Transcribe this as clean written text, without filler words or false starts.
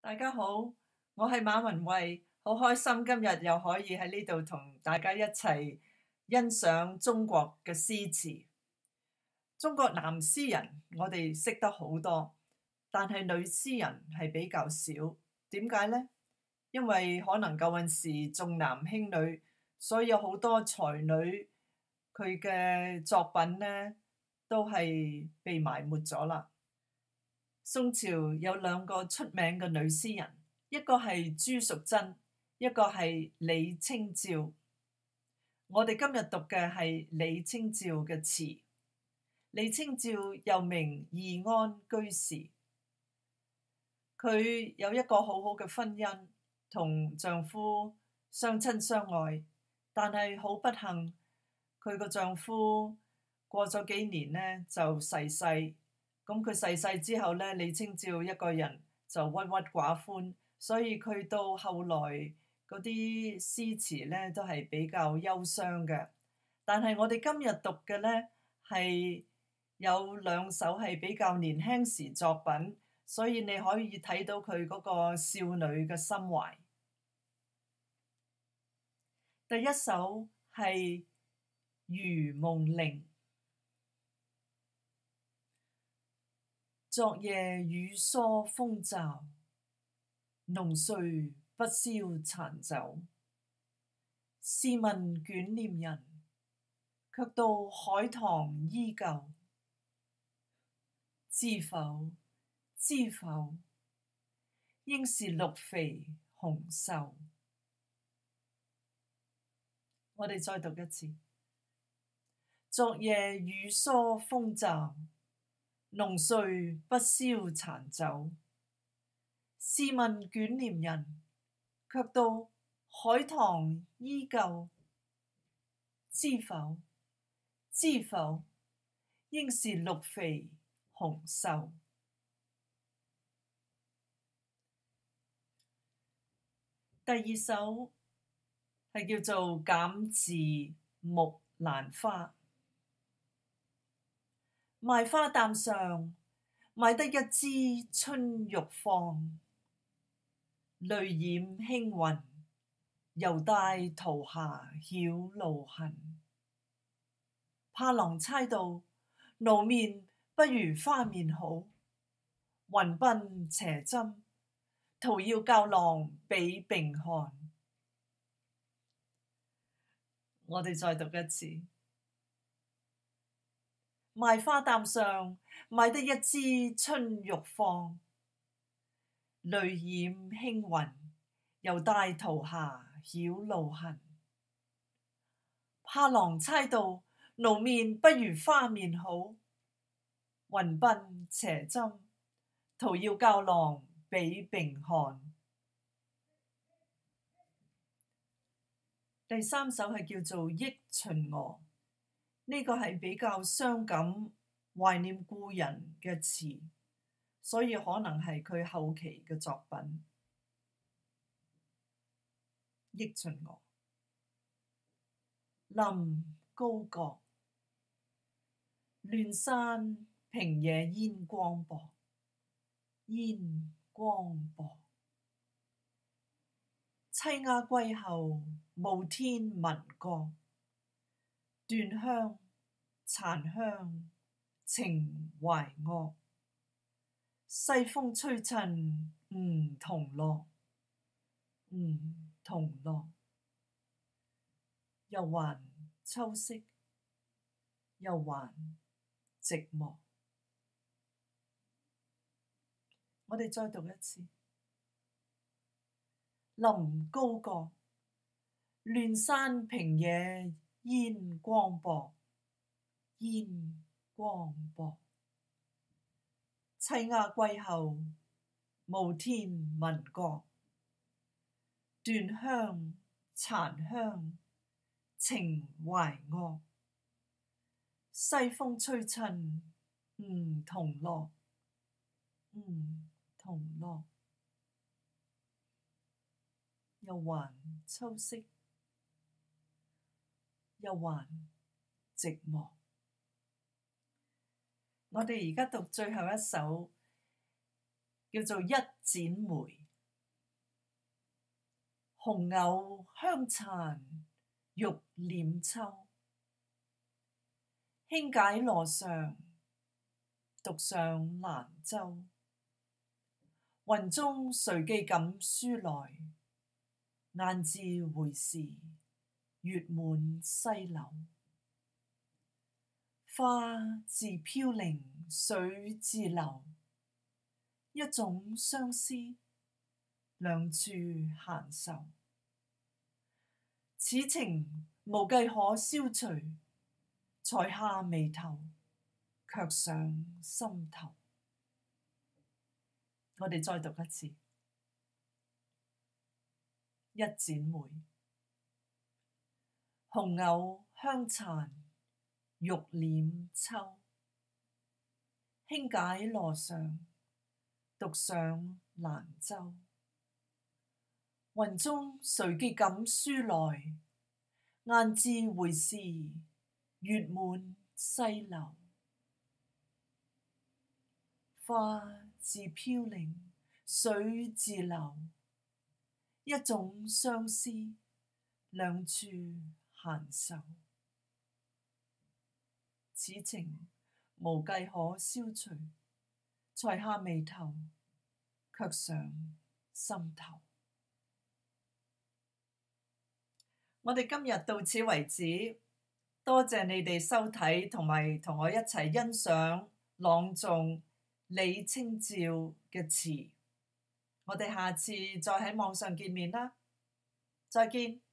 大家好，我係馬文慧，好開心今日又可以喺呢度同大家一齊欣賞中國嘅詩詞。中國男詩人我哋識得好多，但係女詩人係比較少。點解呢？因為可能舊陣時重男輕女，所以有好多才女佢嘅作品呢都係被埋沒咗啦。宋朝有兩個出名嘅女詩人，一個係朱淑珍，一個係李清照。我哋今日讀嘅係李清照嘅詞。李清照又名義安居士，佢有一個好好嘅婚姻，同丈夫相親相愛，但係好不幸，佢個丈夫過咗幾年呢就逝世。咁佢逝世之後呢，李清照一個人就鬱鬱寡歡，所以佢到後來嗰啲詩詞呢都係比較憂傷嘅。但係我哋今日讀嘅呢係有兩首係比較年輕時作品，所以你可以睇到佢嗰個少女嘅心懷。第一首係《如夢令》。昨夜雨疏風驟，濃睡不消殘酒。試問捲簾人，卻道海棠依舊。知否知否，應是綠肥紅瘦。我哋再讀一次。昨夜雨疏風驟，濃睡不消殘酒。試問捲簾人，卻道海棠依舊。知否知否，應是綠肥紅瘦。第二首係叫做《減字木蘭花》。賣花擔上，買得一枝春欲放。淚染輕勻，猶帶彤霞曉露痕。怕郎猜道，奴面不如花面好。雲鬢斜簪，徒要教郎比並看。我哋再讀一次。賣花擔上，買得一枝春欲放。淚染輕勻，猶帶彤霞曉露痕。怕郎猜道，奴面不如花面好。雲鬢斜簪，徒要教郎比並看。第三首係叫做《憶秦娥》，呢個係比較傷感、懷念故人嘅詞，所以可能係佢後期嘅作品。憶秦娥。臨高閣，亂山平野煙光薄，煙光薄。棲鴉歸後，暮天聞歌。斷香殘香，情懷惡。西風吹襯梧桐落，梧桐落。又還秋色，又還寂寞。我哋再讀一次。臨高閣，亂山平野煙光薄，煙光薄。棲鴉歸後，暮天聞歌。斷香殘香，情懷惡。西風吹襯梧桐落，梧桐落。又還秋色，又還寂寞。我哋而家讀最後一首，叫做《一剪梅》。 紅藕香殘玉臉秋，輕解羅裳，獨上蘭舟。雲中誰寄錦書來？雁字回時，月滿西樓。花自飄零，水自流，一種相思，兩處閒愁。此情無計可消除，才下眉頭，卻上心頭。我哋再讀一次。一剪梅，紅藕香殘玉臉秋，輕解羅裳，獨上蘭舟。雲中誰寄錦書來？雁字回時，月滿西樓。花自飄零，水自流，一種相思，兩處閒愁。此情無計可消除，才下眉頭，卻上心頭。我哋今日到此為止，多謝你哋收睇同埋同我一齊欣賞朗誦李清照嘅詞。我哋下次再喺網上見面啦，再見。